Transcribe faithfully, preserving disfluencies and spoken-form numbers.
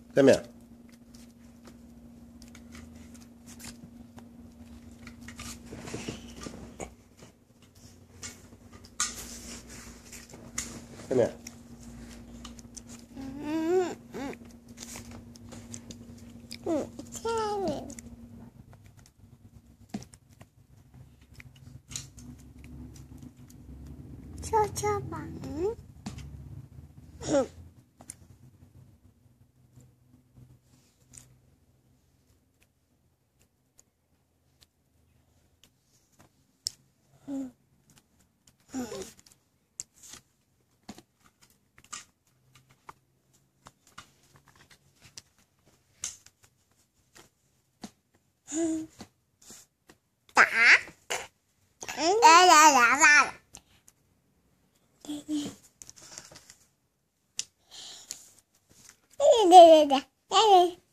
下面。下面。 嗯嗯嗯，下面。跷跷板。嗯。嗯嗯。打，打打打打。对对对对对对。